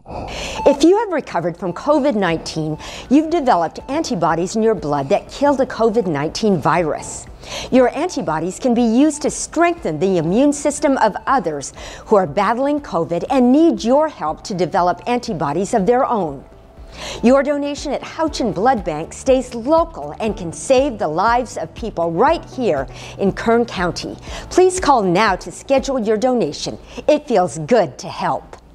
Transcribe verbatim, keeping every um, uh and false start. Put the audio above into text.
If you have recovered from COVID nineteen, you've developed antibodies in your blood that kill the COVID nineteen virus. Your antibodies can be used to strengthen the immune system of others who are battling COVID and need your help to develop antibodies of their own. Your donation at Houchin Blood Bank stays local and can save the lives of people right here in Kern County. Please call now to schedule your donation. It feels good to help.